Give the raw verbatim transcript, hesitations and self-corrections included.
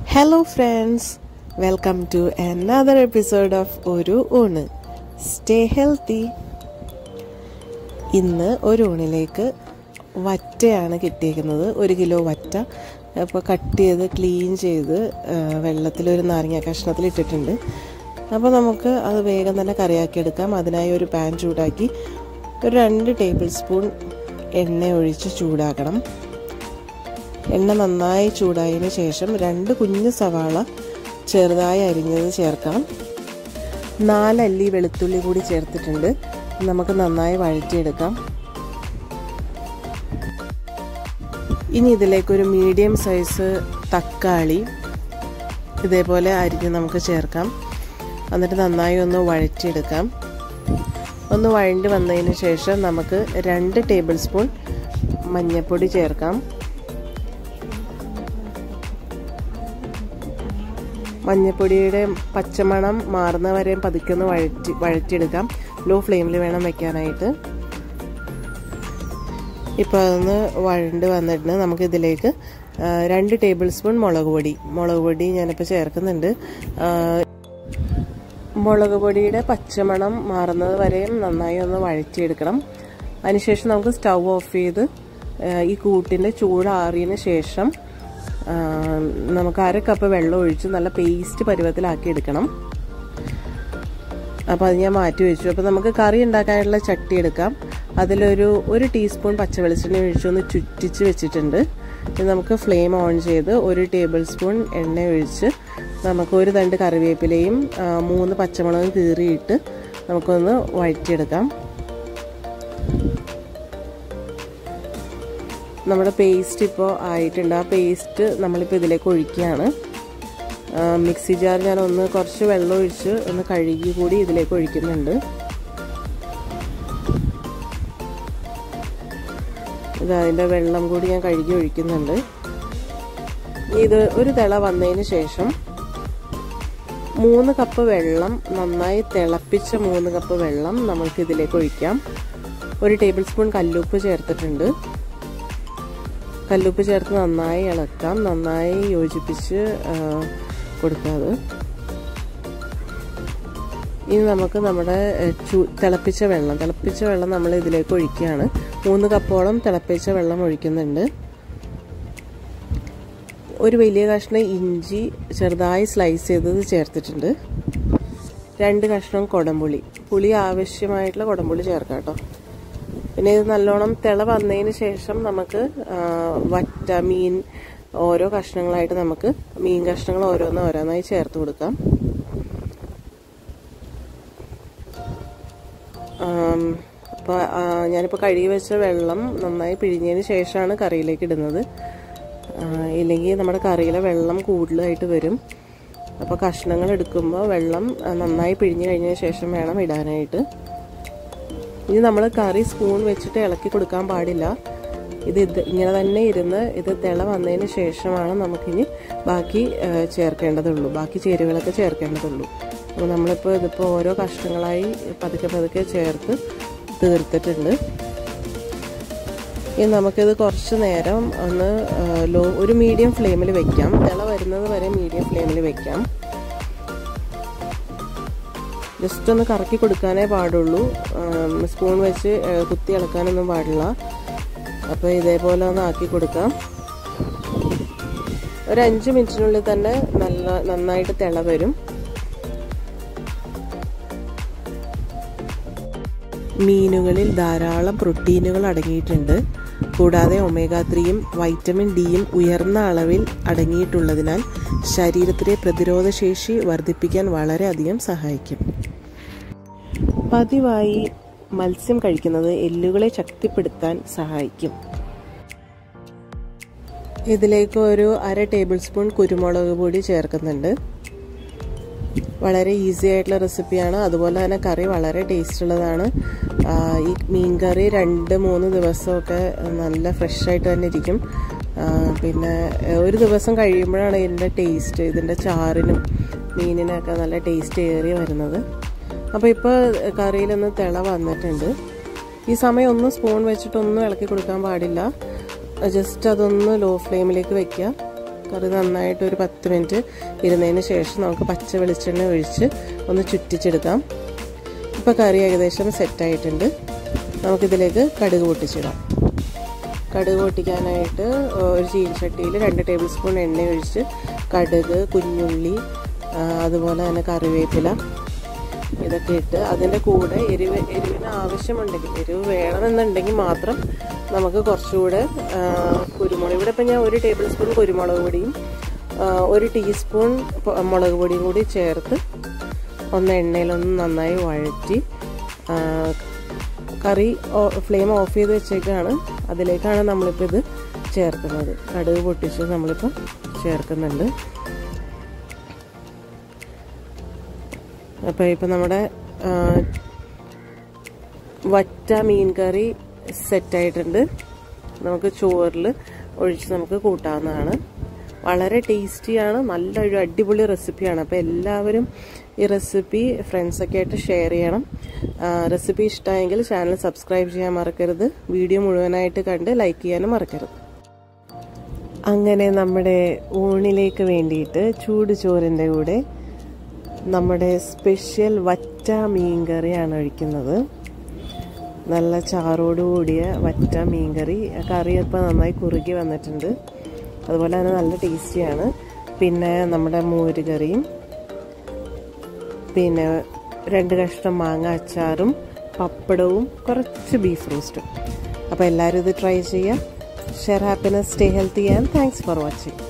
Hello friends, welcome to another episode of Oru Unu. Stay healthy. ഇന്ന് ഒരു ഊണിലേക്ക് വറ്റയാണ് കിട്ടിയിരിക്കുന്നത്. ഒരു കിലോ വറ്റ അപ്പോൾ കട്ട് ചെയ്ത് ക്ലീൻ ചെയ്ത് വെള്ളത്തിലൊരു നാരങ്ങ കഷ്ണത്തിൽ ഇട്ടിട്ടുണ്ട്. അപ്പോൾ നമുക്ക് അത് വേഗം തന്നെ കറിയാക്കി എടുക്കാം. അതിനായി ഒരു പാൻ ചൂടാക്കി ഒരു രണ്ട് ടേബിൾ സ്പൂൺ എണ്ണ ഒഴിച്ച് ചൂടാക്കണം. എണ്ണ നന്നായി ചൂടായതിന് ശേഷം രണ്ട് കുഞ്ഞു സവാള ചെറുതായി അരിഞ്ഞത് ചേർക്കാം. നാലല്ലി വെളുത്തുള്ളി കൂടി ചേർത്തിട്ടുണ്ട്. നമുക്ക് നന്നായി വഴറ്റിയെടുക്കാം. ഇനി ഇതിലേക്കൊരു മീഡിയം സൈസ് തക്കാളി ഇതേപോലെ അരിഞ്ഞ് നമുക്ക് ചേർക്കാം. എന്നിട്ട് നന്നായി ഒന്ന് വഴറ്റിയെടുക്കാം. ഒന്ന് വഴണ്ടി വന്നതിന് ശേഷം നമുക്ക് രണ്ട് ടേബിൾ സ്പൂൺ മഞ്ഞൾപ്പൊടി ചേർക്കാം. മഞ്ഞൾപ്പൊടിയുടെ പച്ചമണം മാറുന്ന വരെ പതുക്കെ ഒന്ന് വഴറ്റി വഴറ്റിയെടുക്കാം. ലോ ഫ്ലെയിമിൽ വേണം വെക്കാനായിട്ട്. ഇപ്പോൾ അതൊന്ന് വഴണ്ട് വന്നിട്ട് നമുക്ക് ഇതിലേക്ക് രണ്ട് ടേബിൾ സ്പൂൺ മുളക് പൊടി മുളക് പൊടി ഞാനിപ്പോൾ ചേർക്കുന്നുണ്ട്. മുളക് പൊടിയുടെ പച്ചമണം മാറുന്നത് വരെയും നന്നായി ഒന്ന് വഴറ്റിയെടുക്കണം. അതിനുശേഷം നമുക്ക് സ്റ്റൗ ഓഫ് ചെയ്ത് ഈ കൂട്ടിൻ്റെ ചൂടാറിയതിന് ശേഷം നമുക്ക് അര കപ്പ് വെള്ളം ഒഴിച്ച് നല്ല പേസ്റ്റ് പരുവത്തിലാക്കി എടുക്കണം. അപ്പോൾ അത് ഞാൻ മാറ്റി വെച്ചു. അപ്പോൾ നമുക്ക് കറി ഉണ്ടാക്കാനുള്ള ചട്ടി എടുക്കാം. അതിലൊരു ഒരു ടീസ്പൂൺ പച്ചവെളിച്ചെണ്ണ ഒഴിച്ചൊന്ന് ചുറ്റിച്ച് വെച്ചിട്ടുണ്ട്. ഇത് നമുക്ക് ഫ്ലെയിം ഓൺ ചെയ്ത് ഒരു ടേബിൾ സ്പൂൺ എണ്ണ ഒഴിച്ച് നമുക്ക് ഒരു തണ്ട് കറിവേപ്പിലയും മൂന്ന് പച്ചമുളകും കീറിയിട്ട് നമുക്കൊന്ന് വഴറ്റിയെടുക്കാം. നമ്മുടെ പേസ്റ്റ് ഇപ്പോൾ ആയിട്ടുണ്ട്. ആ പേസ്റ്റ് നമ്മളിപ്പോൾ ഇതിലേക്ക് ഒഴിക്കുകയാണ്. മിക്സി ജാർ ഞാൻ ഒന്ന് കുറച്ച് വെള്ളം ഒഴിച്ച് ഒന്ന് കഴുകി കൂടി ഇതിലേക്ക് ഒഴിക്കുന്നുണ്ട്. ഇത് അതിൻ്റെ വെള്ളം കൂടി ഞാൻ കഴുകി ഒഴിക്കുന്നുണ്ട്. ഇത് ഒരു തിള വന്നതിന് ശേഷം മൂന്ന് കപ്പ് വെള്ളം നന്നായി തിളപ്പിച്ച മൂന്ന് കപ്പ് വെള്ളം നമുക്ക് ഇതിലേക്ക് ഒഴിക്കാം. ഒരു ടേബിൾ സ്പൂൺ കല്ലുപ്പ് ചേർത്തിട്ടുണ്ട്. കല്ലുപ്പ് ചേർത്ത് നന്നായി ഇളക്കാം. നന്നായി യോജിപ്പിച്ച് കൊടുക്കാതെ ഇനി നമുക്ക് നമ്മുടെ ചൂ തിളപ്പിച്ച വെള്ളം തിളപ്പിച്ച വെള്ളം നമ്മൾ ഇതിലേക്ക് ഒഴിക്കുകയാണ്. മൂന്ന് കപ്പോളം തിളപ്പിച്ച വെള്ളം ഒഴിക്കുന്നുണ്ട്. ഒരു വലിയ കഷ്ണം ഇഞ്ചി ചെറുതായി സ്ലൈസ് ചെയ്തത് ചേർത്തിട്ടുണ്ട്. രണ്ട് കഷ്ണം കുടംപുളി പുളി ആവശ്യമായിട്ടുള്ള കുടംപുളി ചേർക്കാം കേട്ടോ. പിന്നെ ഇത് നല്ലോണം തിള വന്നതിന് ശേഷം നമുക്ക് വറ്റ മീൻ ഓരോ കഷ്ണങ്ങളായിട്ട് നമുക്ക് മീൻ കഷ്ണങ്ങൾ ഓരോന്ന് ഓരോന്നായി ചേർത്ത് കൊടുക്കാം. അപ്പോൾ ഞാനിപ്പോൾ കഴുകി വെച്ച വെള്ളം നന്നായി പിഴിഞ്ഞതിന് ശേഷമാണ് കറിയിലേക്ക് ഇടുന്നത്. ഇല്ലെങ്കിൽ നമ്മുടെ കറിയിലെ വെള്ളം കൂടുതലായിട്ട് വരും. അപ്പോൾ കഷ്ണങ്ങൾ എടുക്കുമ്പോൾ വെള്ളം നന്നായി പിഴിഞ്ഞ് കഴിഞ്ഞതിന് ശേഷം വേണം ഇടാനായിട്ട്. ഇനി നമ്മൾ കറി സ്പൂൺ വെച്ചിട്ട് ഇളക്കി കൊടുക്കാൻ പാടില്ല. ഇത് ഇത് ഇങ്ങനെ തന്നെ ഇരുന്ന് ഇത് തിള വന്നതിന് ശേഷമാണ് നമുക്കിനി ബാക്കി ചേർക്കേണ്ടതുള്ളൂ. ബാക്കി ചേരുവകളൊക്കെ ചേർക്കേണ്ടതുള്ളൂ. അപ്പോൾ നമ്മളിപ്പോൾ ഇതിപ്പോൾ ഓരോ കഷ്ണങ്ങളായി പതുക്കെ പതുക്കെ ചേർത്ത് തീർത്തിട്ടുണ്ട്. ഇനി നമുക്കിത് കുറച്ച് നേരം ഒന്ന് ലോ ഒരു മീഡിയം ഫ്ലെയിമിൽ വെക്കാം. തിള വരുന്നത് വരെ മീഡിയം ഫ്ലെയിമിൽ വെക്കാം. ജസ്റ്റ് ഒന്ന് കറക്കി കൊടുക്കാനേ പാടുള്ളൂ. സ്പൂൺ വെച്ച് കുത്തി ഇളക്കാനൊന്നും പാടില്ല. അപ്പോൾ ഇതേപോലെ ഒന്ന് ആക്കി കൊടുക്കാം. ഒരു അഞ്ച് മിനിറ്റിനുള്ളിൽ തന്നെ നല്ല നന്നായിട്ട് തിള വരും. മീനുകളിൽ ധാരാളം പ്രോട്ടീനുകൾ അടങ്ങിയിട്ടുണ്ട്. കൂടാതെ ഒമേഗ ത്രീയും വൈറ്റമിൻ ഡിയും ഉയർന്ന അളവിൽ അടങ്ങിയിട്ടുള്ളതിനാൽ ശരീരത്തിലെ പ്രതിരോധശേഷി വർദ്ധിപ്പിക്കാൻ വളരെയധികം സഹായിക്കും. പതിവായി മത്സ്യം കഴിക്കുന്നത് എല്ലുകളെ ശക്തിപ്പെടുത്താൻ സഹായിക്കും. ഇതിലേക്ക് ഒരു അര ടേബിൾ സ്പൂൺ കുരുമുളക് പൊടി ചേർക്കുന്നുണ്ട്. വളരെ ഈസി ആയിട്ടുള്ള റെസിപ്പിയാണ്. അതുപോലെ തന്നെ കറി വളരെ ടേസ്റ്റ് ഉള്ളതാണ്. ഈ മീൻ കറി രണ്ട് മൂന്ന് ദിവസമൊക്കെ നല്ല ഫ്രഷ് ആയിട്ട് തന്നെ ഇരിക്കും. പിന്നെ ഒരു ദിവസം കഴിയുമ്പോഴാണ് ഇതിൻ്റെ ടേസ്റ്റ് ഇതിൻ്റെ ചാറിനും മീനിനൊക്കെ നല്ല ടേസ്റ്റ് ഏറി വരുന്നത്. അപ്പോൾ ഇപ്പോൾ കറിയിലൊന്ന് തിള വന്നിട്ടുണ്ട്. ഈ സമയം ഒന്ന് സ്പൂൺ വെച്ചിട്ടൊന്നും ഇളക്കി കൊടുക്കാൻ പാടില്ല. ജസ്റ്റ് അതൊന്ന് ലോ ഫ്ലെയിമിലേക്ക് വെക്കുക. കറി നന്നായിട്ട് ഒരു പത്ത് മിനിറ്റ് ഇരുന്നതിന് ശേഷം നമുക്ക് പച്ച വെളിച്ചെണ്ണ ഒഴിച്ച് ഒന്ന് ചുറ്റിച്ചെടുക്കാം. ഇപ്പോൾ കറി ഏകദേശം സെറ്റായിട്ടുണ്ട്. നമുക്കിതിലേക്ക് കടുക് പൊട്ടിച്ചിടാം. കടുക് പൊട്ടിക്കാനായിട്ട് ഒരു ചീനച്ചട്ടിയിൽ രണ്ട് ടേബിൾ സ്പൂൺ എണ്ണ ഒഴിച്ച് കടുക്, കുഞ്ഞുള്ളി, അതുപോലെ തന്നെ കറിവേപ്പില ഇതൊക്കെ ഇട്ട് അതിൻ്റെ കൂടെ എരിവ് എരിവിന് ആവശ്യമുണ്ടെങ്കിൽ, എരിവ് വേണമെന്നുണ്ടെങ്കിൽ മാത്രം നമുക്ക് കുറച്ചുകൂടെ കുരുമുളക്, ഇവിടെ ഇപ്പം ഞാൻ ഒരു ടേബിൾ സ്പൂൺ കുരുമുളക് പൊടിയും ഒരു ടീസ്പൂൺ മുളക് പൊടിയും കൂടി ചേർത്ത് ഒന്ന് എണ്ണയിലൊന്ന് നന്നായി വഴറ്റി കറി ഫ്ലെയിം ഓഫ് ചെയ്ത് വെച്ചേക്കാണ്. അതിലേക്കാണ് നമ്മളിപ്പോൾ ഇത് ചേർക്കുന്നത്. കടുക് പൊട്ടിച്ച് നമ്മളിപ്പോൾ ചേർക്കുന്നുണ്ട്. അപ്പോൾ ഇപ്പം നമ്മുടെ വറ്റ മീൻ കറി സെറ്റായിട്ടുണ്ട്. നമുക്ക് ചോറിൽ ഒഴിച്ച് നമുക്ക് കൂട്ടാവുന്നതാണ്. വളരെ ടേസ്റ്റിയാണ്, നല്ലൊരു അടിപൊളി റെസിപ്പിയാണ്. അപ്പോൾ എല്ലാവരും ഈ റെസിപ്പി ഫ്രണ്ട്സൊക്കെ ആയിട്ട് ഷെയർ ചെയ്യണം. റെസിപ്പി ഇഷ്ടമായെങ്കിൽ ചാനൽ സബ്സ്ക്രൈബ് ചെയ്യാൻ മറക്കരുത്. വീഡിയോ മുഴുവനായിട്ട് കണ്ട് ലൈക്ക് ചെയ്യാനും മറക്കരുത്. അങ്ങനെ നമ്മുടെ ഊണിലേക്ക് വേണ്ടിയിട്ട് ചൂട് ചോറിൻ്റെ കൂടെ നമ്മുടെ സ്പെഷ്യൽ വറ്റ മീൻ കറിയാണ് ഒഴിക്കുന്നത്. നല്ല ചാറോട് കൂടിയ വറ്റ മീൻ കറി. കറി ഇപ്പോൾ നന്നായി കുറുകി വന്നിട്ടുണ്ട്. അതുപോലെ തന്നെ നല്ല ടേസ്റ്റിയാണ്. പിന്നെ നമ്മുടെ മോര് കറിയും, പിന്നെ രണ്ട് കഷ്ണം മാങ്ങ അച്ചാറും, പപ്പടവും, കുറച്ച് ബീഫ് റോസ്റ്റും. അപ്പോൾ എല്ലാവരും ഇത് ട്രൈ ചെയ്യുക. Share happiness, stay healthy and thanks for watching.